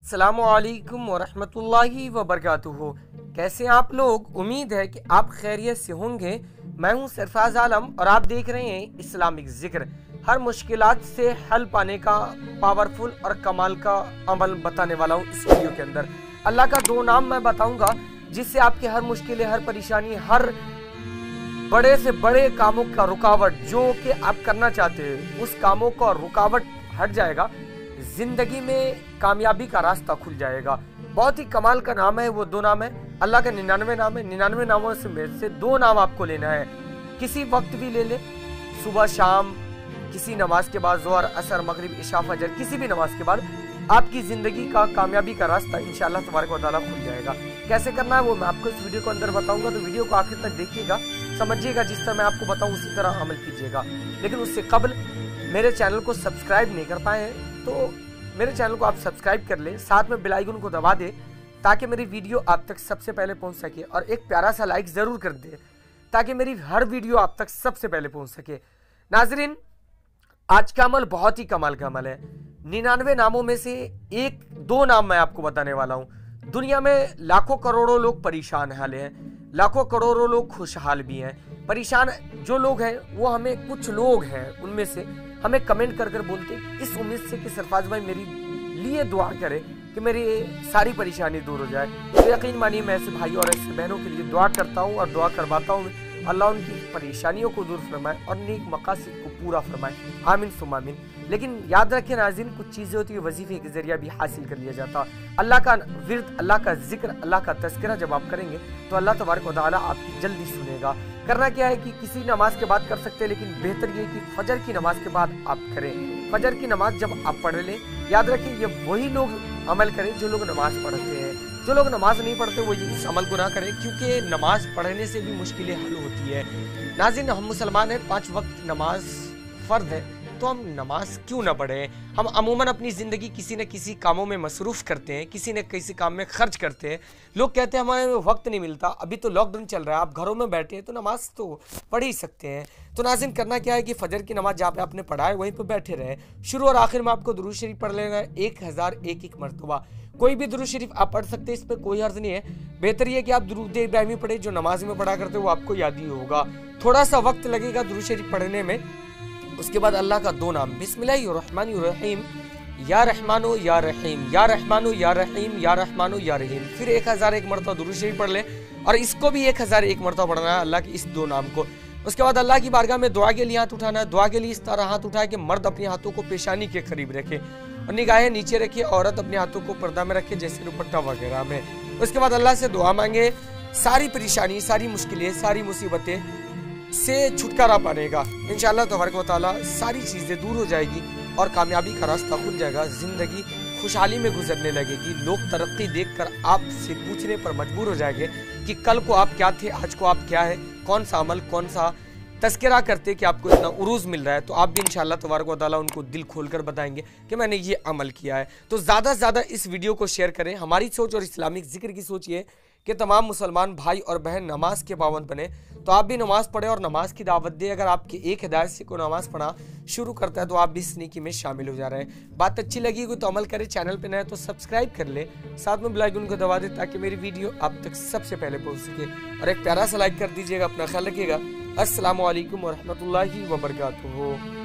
अस्सलामुअलैकुम वरहमतुल्लाहि वबरकातुहू। कैसे आप लोग? उम्मीद है कि आप खैरियत से होंगे। मैं हूं सरफराज आलम और आप देख रहे हैं इस्लामिक जिक्र। हर मुश्किलात से हल पाने का पावरफुल और कमाल का अमल बताने वाला हूं इस वीडियो के अंदर। अल्लाह का दो नाम मैं बताऊंगा जिससे आपकी हर मुश्किलें, हर परेशानी, हर बड़े से बड़े कामों का रुकावट जो कि आप करना चाहते हैं उस कामों का रुकावट हट जाएगा। जिंदगी में कामयाबी का रास्ता खुल जाएगा। बहुत ही कमाल का नाम है। वो दो नाम है, अल्लाह का 99 नाम है। 99 नामों से दो नाम आपको लेना है। किसी वक्त भी ले ले, सुबह शाम, किसी नमाज के बाद, जोहर असर मगरिब इशा फजर, किसी भी नमाज के बाद आपकी जिंदगी का कामयाबी का रास्ता इंशाअल्लाह तबारक व तआला खुल जाएगा। कैसे करना है वो मैं आपको इस वीडियो को अंदर बताऊंगा, तो वीडियो को आखिर तक देखिएगा, समझिएगा। जिस तरह मैं आपको बताऊं उसी तरह अमल कीजिएगा। लेकिन उससे कबल मेरे चैनल को सब्सक्राइब नहीं कर पाए हैं तो मेरे चैनल को आप सब्सक्राइब कर लें, साथ में बेल आइकन को दबा दें ताकि मेरी वीडियो आप तक सबसे पहले पहुंच सके, और एक प्यारा सा लाइक ज़रूर कर दें ताकि मेरी हर वीडियो आप तक सबसे पहले पहुंच सके। नाजरीन, आज का अमल बहुत ही कमाल का अमल है। 99 नामों में से एक दो नाम मैं आपको बताने वाला हूं। दुनिया में लाखों करोड़ों लोग परेशान हाल हैं, लाखों करोड़ों लोग खुशहाल भी हैं। परेशान जो लोग हैं वो हमें, कुछ लोग हैं उनमें से हमें कमेंट कर बोलते इस उम्मीद से कि सरफराज भाई मेरी लिए दुआ करे कि मेरी सारी परेशानी दूर हो जाए। तो यकीन मानिए मैं ऐसे भाई और ऐसे बहनों के लिए दुआ करता हूँ और दुआ करवाता हूँ। अल्लाह उनकी परेशानियों को दूर फरमाए और नेक मकासद को पूरा फरमाए, आमीन सुम्मा आमीन। लेकिन याद रखें नाज़रीन, कुछ चीज़ें होती है वजीफे के जरिया भी हासिल कर लिया जाता। अल्लाह का विर्द, अल्लाह का जिक्र, अल्लाह का तज़किरा जब आप करेंगे तो अल्लाह तबारक व तआला आपकी जल्दी सुनेगा। करना क्या है कि किसी नमाज के बाद कर सकते हैं, लेकिन बेहतर ये कि फजर की नमाज के बाद आप करें। फजर की नमाज जब आप पढ़ लें, याद रखें ये वही लोग अमल करें जो लोग नमाज पढ़ते हैं। जो लोग नमाज नहीं पढ़ते वो इस अमल को ना करें, क्योंकि नमाज पढ़ने से भी मुश्किलें हल होती है। नाज़रीन, हम मुसलमान हैं, 5 वक्त नमाज फ़र्ज है, तो हम नमाज क्यों ना पढ़ें? हम अमूमन अपनी ज़िंदगी किसी न किसी कामों में मसरूफ़ करते हैं, किसी न किसी काम में खर्च करते हैं। लोग कहते हैं हमारे वक्त नहीं मिलता, अभी तो लॉकडाउन चल रहा है, आप घरों में बैठे हैं तो नमाज तो पढ़ ही सकते हैं। तो नाज़रीन, करना क्या है कि फजर की नमाज जहाँ पे आपने पढ़ा है वहीं पर बैठे रहे। शुरू और आखिर में आपको दुरूद शरीफ पढ़ लेना है 1001 मरतबा। कोई भी दुरूद शरीफ आप पढ़ सकते हैं, इस पर कोई हर्ज नहीं है। बेहतर ये कि आप दुरूद इब्राहिमी पढ़े, जो नमाज में पढ़ा करते हो वो आपको याद ही होगा। थोड़ा सा वक्त लगेगा दुरूद शरीफ पढ़ने में। उसके बाद अल्लाह का दो नाम बिस्मिल्लाहिर्रहमानिर्रहीम, या रहमानो या रहीम, या रहमानो या रहीम, या रहमानो या रहीम। फिर 1001 मरतबा दुरूद शरीफ पढ़ लें, और इसको भी 1001 मरतबा पढ़ना है अल्लाह के इस दो नाम को। उसके बाद अल्लाह की बारगाह में दुआ के लिए हाथ उठाना है। दुआ के लिए इस तरह हाथ उठाए कि मर्द अपने हाथों को पेशानी के करीब रखे और निगाहें नीचे रखे, औरत अपने हाथों को पर्दा में रखे जैसे दुपट्टा वगैरह में। उसके बाद अल्लाह से दुआ मांगे, सारी परेशानी, सारी मुश्किलें, सारी मुसीबतें से छुटकारा पाएगा। इंशाअल्लाह तबारक व तआला सारी चीज़ें दूर हो जाएगी और कामयाबी का रास्ता खुल जाएगा। ज़िंदगी खुशहाली में गुजरने लगेगी। लोग तरक्की देखकर आपसे पूछने पर मजबूर हो जाएंगे कि कल को आप क्या थे, आज को आप क्या है, कौन सा अमल, कौन सा तज़किरा करते कि आपको इतना उरूज़ मिल रहा है। तो आप भी इंशाअल्लाह तबारक व तआला उनको दिल खोलकर बताएंगे कि मैंने ये अमल किया है। तो ज़्यादा से ज़्यादा इस वीडियो को शेयर करें। हमारी सोच और इस्लामिक जिक्र की सोच ये कि तमाम मुसलमान भाई और बहन नमाज के पाबंद बने। तो आप भी नमाज पढ़े और नमाज की दावत दें। अगर आपकी एक हिदायत से कोई नमाज पढ़ा शुरू करता है तो आप भी इस नेकी में शामिल हो जा रहे हैं। बात अच्छी लगी हो तो अमल करें। चैनल पे नए तो सब्सक्राइब कर ले, साथ में बेल आइकन को दबा दें ताकि मेरी वीडियो आप तक सबसे पहले पहुंच सके। और एक प्यारा सा लाइक कर दीजिएगा। अपना ख्याल रखिएगा। अस्सलामु अलैकुम वरहमतुल्लाहि वबरकातुहू।